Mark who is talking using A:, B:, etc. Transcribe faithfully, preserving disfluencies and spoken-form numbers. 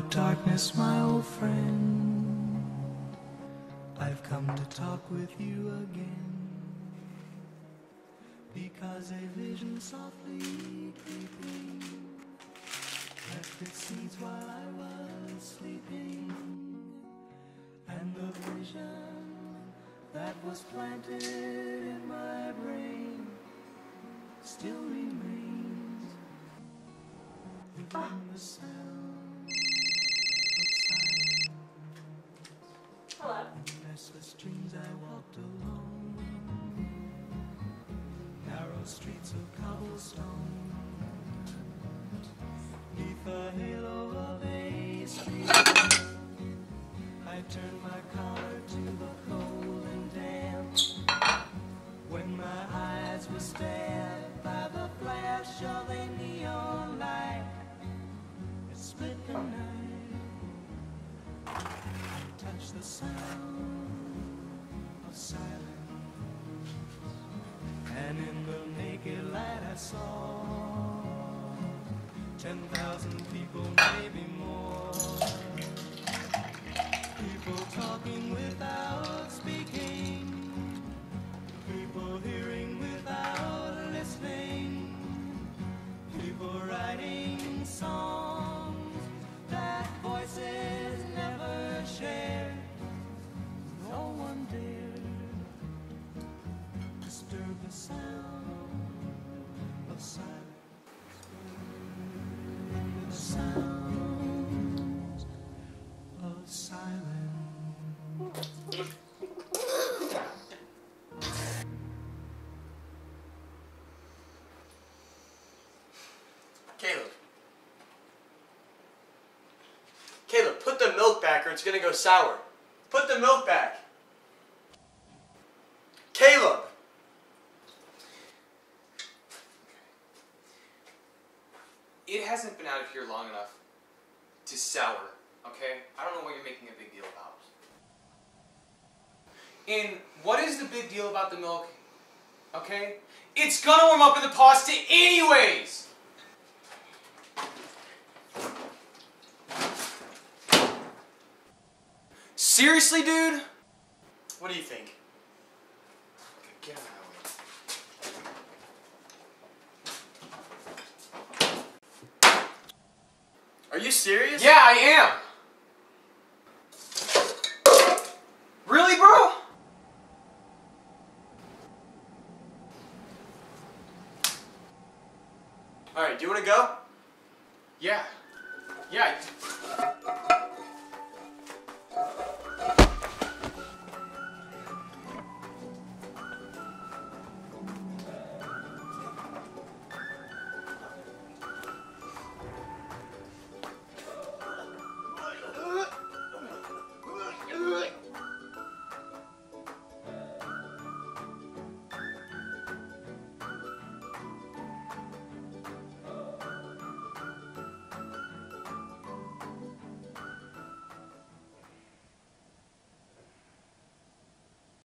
A: of darkness, my old friend, I've come to talk with you again, because a vision softly creeping left its seeds while I was sleeping, and the vision that was planted in my brain still remains within the sound of silence.
B: Hello.
A: In restless dreams I walked alone, narrow streets of cobblestone, neath a halo of a street. I turned my collar to the cold and damp, when my eyes were stabbed by the flash of a neon light. It split the night. I touched the sound of silence, and in the naked light I saw ten thousand people, maybe more. People talking without speaking, people hearing without listening, people writing songs that voices never shared. No one dared disturb the sound of silence. The sounds of silence.
C: Caleb. Caleb, put the milk back or it's gonna go sour. Put the milk back. Caleb!
D: It hasn't been out of here long enough to sour, okay? I don't know what you're making a big deal about. And what is the big deal about the milk, okay? It's gonna warm up in the pasta anyways! Seriously, dude?
C: What do you think?
D: Okay, get out of my way.
C: Are you serious?
D: Yeah, I am! Really, bro?
C: Alright, do you wanna go?
D: Yeah. Yeah.